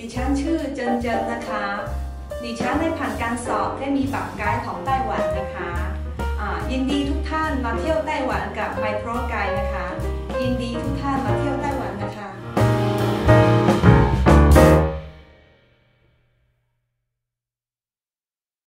ดิฉันชื่อเจินนะคะดิฉันได้ผ่านการสอบได้มีบัตรไกด์ของไต้หวันนะคะยินดีทุกท่านมาเที่ยวไต้หวันกับ MyProGuide นะคะยินดีทุกท่านมาเที่ยวไต้หวัน